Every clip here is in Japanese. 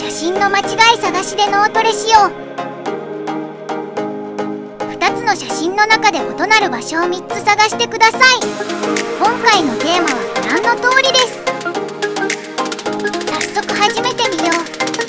写真の間違い探しで脳トレしよう。2つの写真の中で異なる場所を3つ探してください。今回のテーマはご覧の通りです。早速始めてみよう。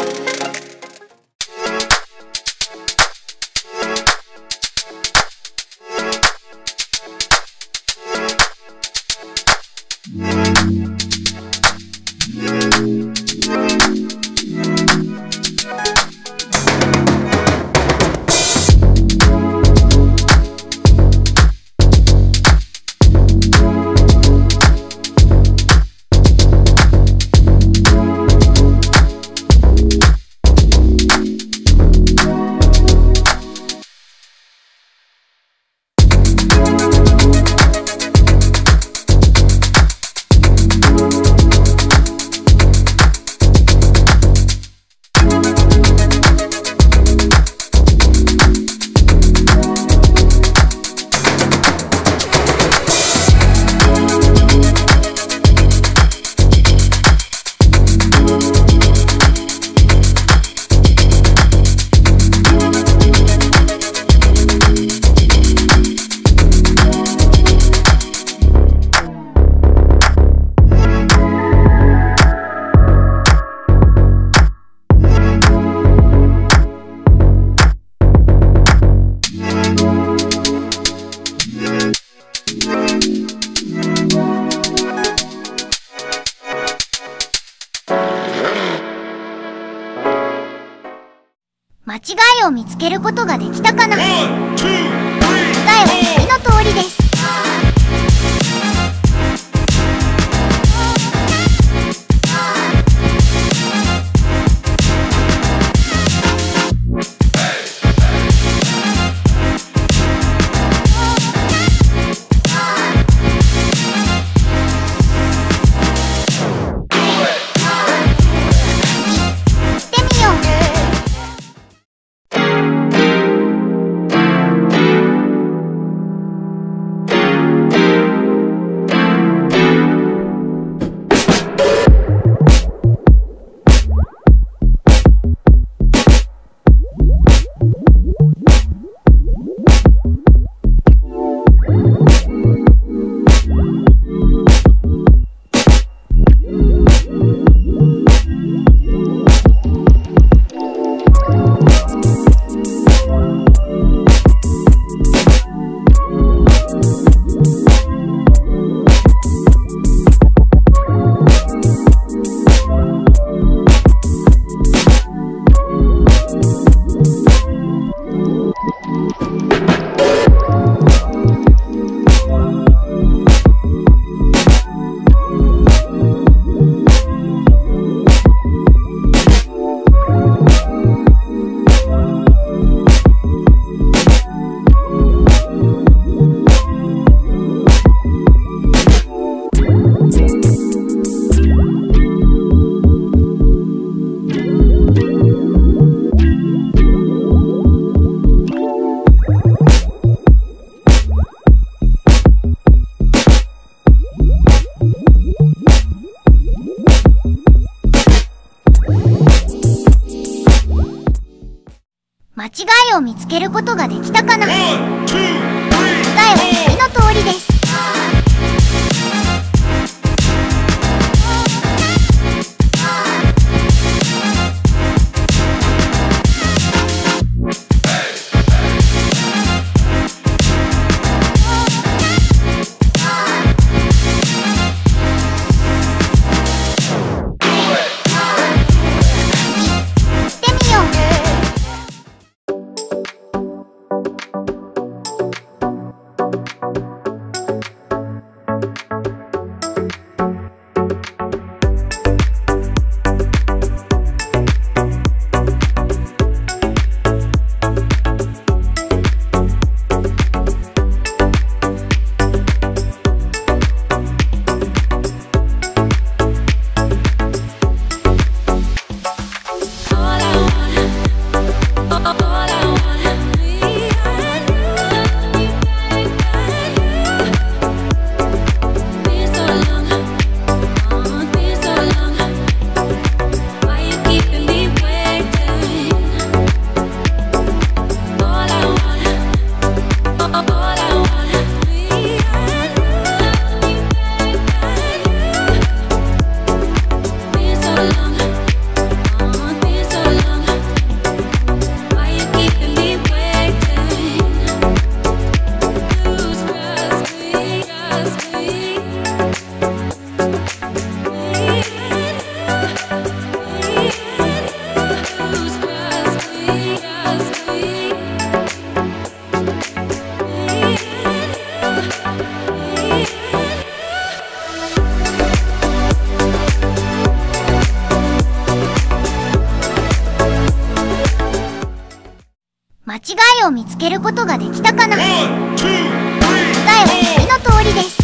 間違いを見つけることができたかな。答えは次の通りです。間違いを見つけることができたかな。答えは次の通りです。 違いを見つけることができたかな。答えは次の通りです。